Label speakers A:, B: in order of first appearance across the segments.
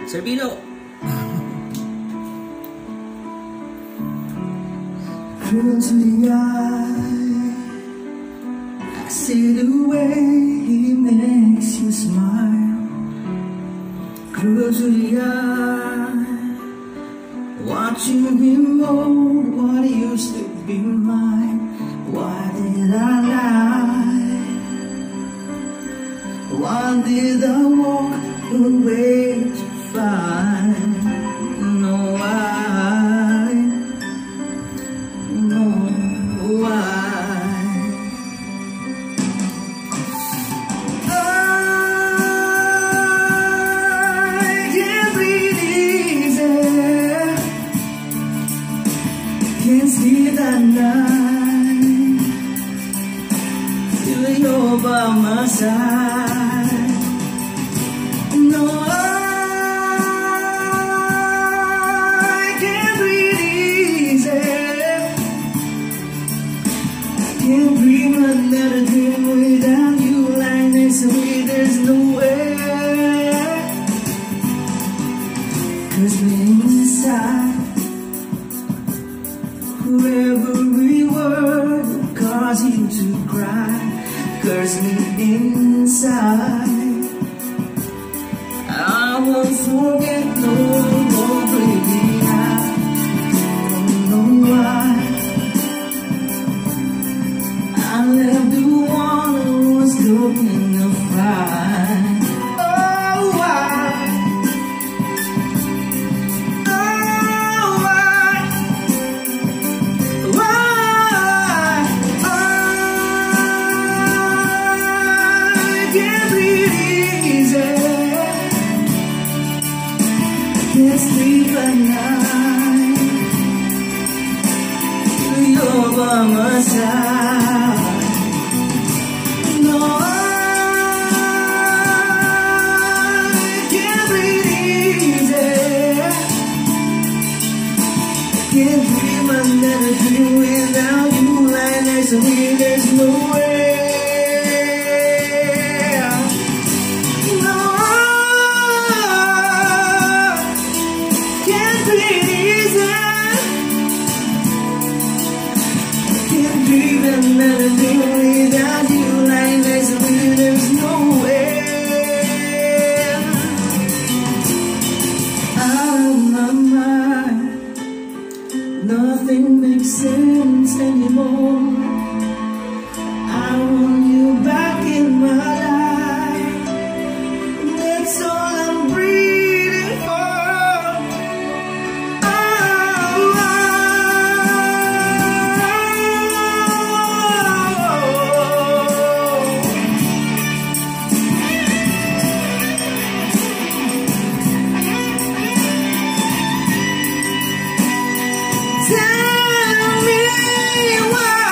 A: Sir Vhino.
B: Cruel to the eye, I see the way he makes you smile. Cruel to the eye, watching him mold what used to be mine. Why did I lie? Why did I walk away to find? No, why? No, why? I can't breathe easy, can't sleep at night till you're by my side. No, I can't breathe easy, can't breathe another day without you lying next to me. There's no way, 'cause inside, for every word will cause you to cry. 'Cause me inside, I won't forget no more, baby. I don't know why I left the one who was looking to find. Oh, why? Oh, why? Why? I can't breathe easy, can't sleep at night till you're by my side. No, I can't breathe easy, can't dream another dream without you lying next to me. There's no way. No, can't breathe easy, can't dream another dream without you lying next to me. There's no way. Out of my mind, nothing makes sense anymore. I want you back in my life, that's all I'm breathing for. Oh, tell me why.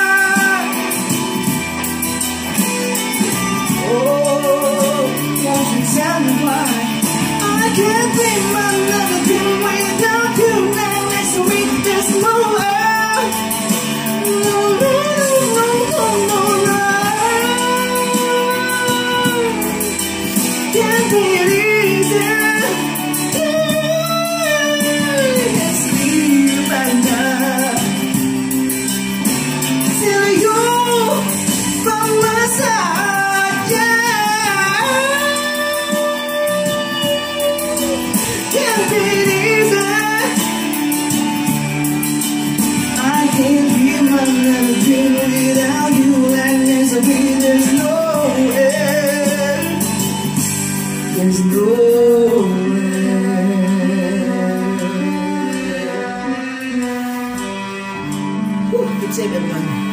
B: Oh, won't you tell me why? I can't think another day without you lying next to me. There's no way. No, no, no, no, no, no. Can't be easy. Can't sleep at night till you're by my side. Yeah, can't be easy. I can't dream another dream without you lying next to me. There's no way. There's no way. Good save, everyone.